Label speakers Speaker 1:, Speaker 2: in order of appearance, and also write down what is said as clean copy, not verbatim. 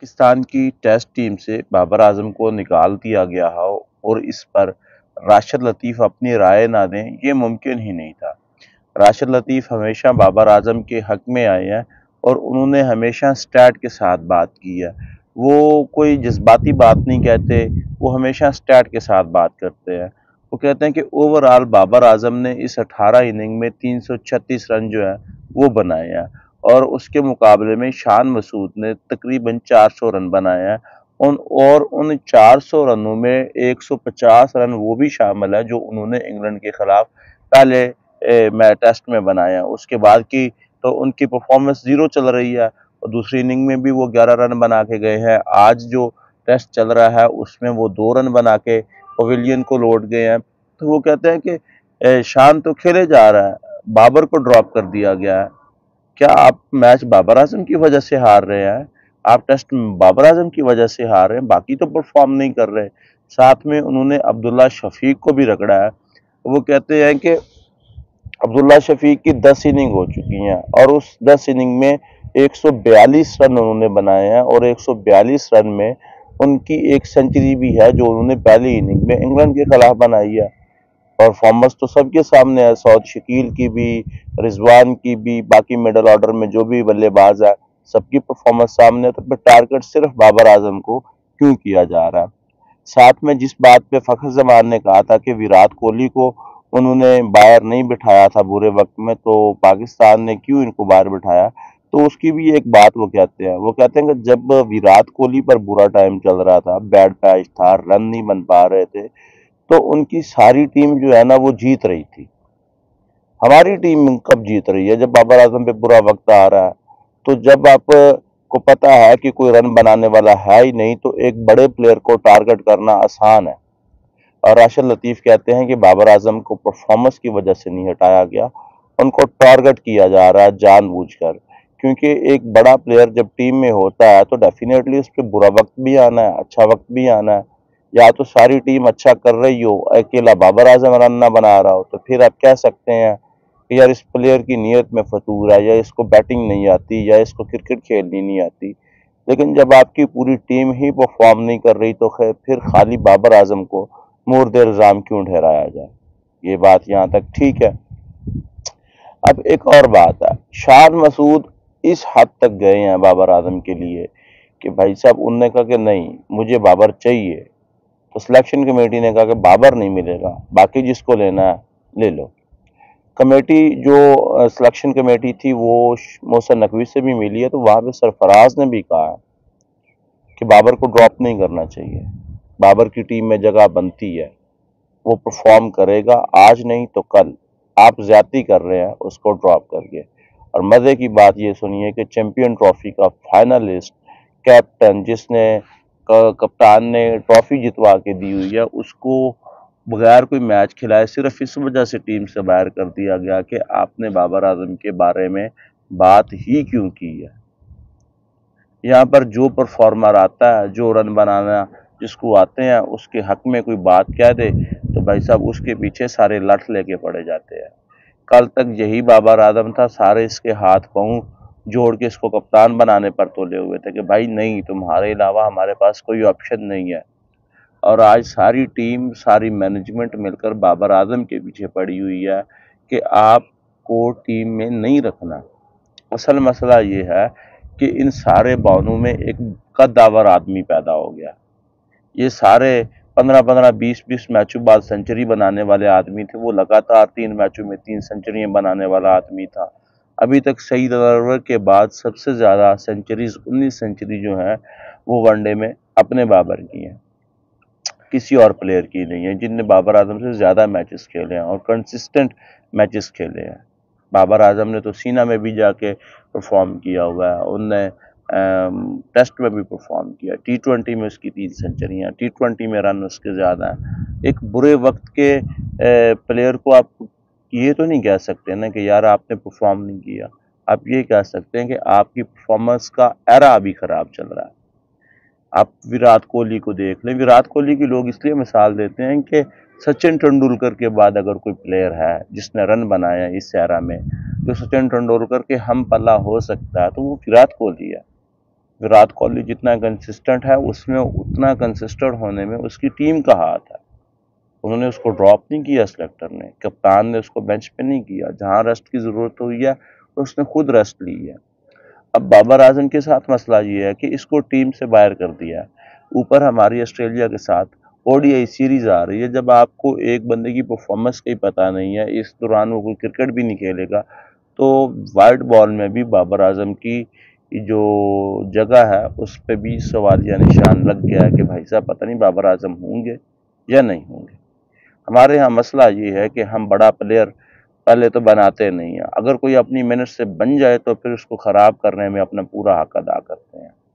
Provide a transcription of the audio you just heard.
Speaker 1: पाकिस्तान की test team से बाबर आजम को निकाल दिया गया हो और इस पर राशिद लतीफ़ अपनी राय ना दें, ये मुमकिन ही नहीं था। राशिद लतीफ़ हमेशा बाबर आजम के हक में आए हैं और उन्होंने हमेशा स्टैट के साथ बात की है। वो कोई जज्बाती बात नहीं कहते, वो हमेशा स्टैट के साथ बात करते हैं। वो कहते हैं कि ओवरऑल बाबर आजम ने इस 18 इनिंग में 336 रन जो है वो बनाए हैं और उसके मुकाबले में शान मसूद ने तकरीबन 400 रन बनाए हैं। उन 400 रनों में 150 रन वो भी शामिल है जो उन्होंने इंग्लैंड के खिलाफ पहले टेस्ट में बनाया। उसके बाद की तो उनकी परफॉर्मेंस जीरो चल रही है और दूसरी इनिंग में भी वो 11 रन बना के गए हैं। आज जो टेस्ट चल रहा है उसमें वो 2 रन बना के पवेलियन को लौट गए हैं। तो वो कहते हैं कि शान तो खेले जा रहा है, बाबर को ड्रॉप कर दिया गया है। क्या आप मैच बाबर आजम की वजह से हार रहे हैं? आप टेस्ट बाबर आजम की वजह से हार रहे हैं, बाकी तो परफॉर्म नहीं कर रहे। साथ में उन्होंने अब्दुल्ला शफीक को भी रगड़ा है। वो कहते हैं कि अब्दुल्ला शफीक की 10 इनिंग हो चुकी हैं और उस 10 इनिंग में 142 रन उन्होंने बनाए हैं और 142 रन में उनकी एक सेंचुरी भी है जो उन्होंने पहली इनिंग में इंग्लैंड के खिलाफ बनाई है। परफॉर्मेंस तो सबके सामने है, सऊद शकील की भी, रिजवान की भी, बाकी मिडल ऑर्डर में जो भी बल्लेबाज है सबकी परफॉर्मेंस सामने है। तो फिर टारगेट सिर्फ बाबर आजम को क्यों किया जा रहा है? साथ में जिस बात पे फखर जमान ने कहा था कि विराट कोहली को उन्होंने बाहर नहीं बिठाया था बुरे वक्त में, तो पाकिस्तान ने क्यों इनको बाहर बिठाया, तो उसकी भी एक बात वो कहते हैं कि जब विराट कोहली पर बुरा टाइम चल रहा था, बैड पैच था, रन नहीं बन पा रहे थे, तो उनकी सारी टीम जो है ना वो जीत रही थी। हमारी टीम कब जीत रही है? जब बाबर आजम पे बुरा वक्त आ रहा है। तो जब आप को पता है कि कोई रन बनाने वाला है ही नहीं, तो एक बड़े प्लेयर को टारगेट करना आसान है। और राशिद लतीफ़ कहते हैं कि बाबर आजम को परफॉर्मेंस की वजह से नहीं हटाया गया, उनको टारगेट किया जा रहा है जानबूझकर। क्योंकि एक बड़ा प्लेयर जब टीम में होता है तो डेफिनेटली उस पर बुरा वक्त भी आना है, अच्छा वक्त भी आना है। या तो सारी टीम अच्छा कर रही हो, अकेला बाबर आजम रन ना बना रहा हो, तो फिर आप कह सकते हैं कि यार इस प्लेयर की नीयत में फतूर है, या इसको बैटिंग नहीं आती, या इसको क्रिकेट खेलनी नहीं आती। लेकिन जब आपकी पूरी टीम ही परफॉर्म नहीं कर रही तो फिर खाली बाबर आजम को मुर्द इल्जाम क्यों ठहराया जाए? ये बात यहाँ तक ठीक है। अब एक और बात है, शान मसूद इस हद तक गए हैं बाबर आजम के लिए कि भाई साहब उनने कहा कि नहीं मुझे बाबर चाहिए, तो सिलेक्शन कमेटी ने कहा कि बाबर नहीं मिलेगा, बाकी जिसको लेना है ले लो। कमेटी जो सिलेक्शन कमेटी थी वो मोहसिन नकवी से भी मिली है, तो वहां पे सरफराज ने भी कहा कि बाबर को ड्रॉप नहीं करना चाहिए, बाबर की टीम में जगह बनती है, वो परफॉर्म करेगा, आज नहीं तो कल। आप ज्यादती कर रहे हैं उसको ड्रॉप करके। और मजे की बात ये सुनिए कि चैंपियन ट्रॉफी का फाइनलिस्ट कैप्टन जिसने कप्तान ने ट्रॉफी जितवा के दी हुई है, उसको बगैर कोई मैच खिलाए सिर्फ इस वजह से टीम से बाहर कर दिया गया कि आपने बाबर आजम के बारे में बात ही क्यों की है। यहाँ पर जो परफॉर्मर आता है, जो रन बनाना जिसको आते हैं, उसके हक में कोई बात कह दे तो भाई साहब उसके पीछे सारे लठ लेके पड़े जाते हैं। कल तक यही बाबर आजम था, सारे इसके हाथ पांव जोड़ के इसको कप्तान बनाने पर तोले हुए थे कि भाई नहीं, तुम्हारे अलावा हमारे पास कोई ऑप्शन नहीं है। और आज सारी टीम, सारी मैनेजमेंट मिलकर बाबर आजम के पीछे पड़ी हुई है कि आपको टीम में नहीं रखना। असल मसला ये है कि इन सारे बानों में एक कद्दावर आदमी पैदा हो गया। ये सारे 15-15, 20-20 मैचों बाद सेंचुरी बनाने वाले आदमी थे, वो लगातार 3 मैचों में 3 सेंचुरियां बनाने वाला आदमी था। अभी तक सईद अनवर के बाद सबसे ज़्यादा सेंचुरीज 19 सेंचुरी जो हैं वो वनडे में अपने बाबर की हैं, किसी और प्लेयर की नहीं है, जिनने बाबर आजम से ज़्यादा मैचेस खेले हैं और कंसिस्टेंट मैचेस खेले हैं। बाबर आजम ने तो सीना में भी जाके परफॉर्म किया हुआ है, उनने टेस्ट में भी परफॉर्म किया, T20 में उसकी 3 सेंचुरियाँ, T20 में रन उसके ज़्यादा हैं। एक बुरे वक्त के प्लेयर को आप ये तो नहीं कह सकते ना कि यार आपने परफॉर्म नहीं किया। आप ये कह सकते हैं कि आपकी परफॉर्मेंस का एरा अभी ख़राब चल रहा है। आप विराट कोहली को देख लें, विराट कोहली की लोग इसलिए मिसाल देते हैं कि सचिन तेंदुलकर के बाद अगर कोई प्लेयर है जिसने रन बनाया इस एरा में, जो सचिन तेंदुलकर के हम पल्ला हो सकता है, तो वो विराट कोहली है। विराट कोहली जितना कंसिस्टेंट है उसमें उतना कंसिस्टेंट होने में उसकी टीम का हाथ है। उन्होंने उसको ड्रॉप नहीं किया, सेलेक्टर ने, कप्तान ने उसको बेंच पे नहीं किया। जहां रेस्ट की जरूरत हुई है तो उसने खुद रेस्ट ली है। अब बाबर आजम के साथ मसला ये है कि इसको टीम से बाहर कर दिया है। ऊपर हमारी ऑस्ट्रेलिया के साथ ओडीआई सीरीज आ रही है। जब आपको एक बंदे की परफॉर्मेंस का ही पता नहीं है, इस दौरान वो कोई क्रिकेट भी नहीं खेलेगा, तो वाइट बॉल में भी बाबर आजम की जो जगह है उस पर भी सवालिया निशान लग गया है कि भाई साहब पता नहीं बाबर आजम होंगे या नहीं होंगे। हमारे यहाँ मसला ये है कि हम बड़ा प्लेयर पहले तो बनाते नहीं हैं, अगर कोई अपनी मेहनत से बन जाए तो फिर उसको खराब करने में अपना पूरा हक अदा करते हैं।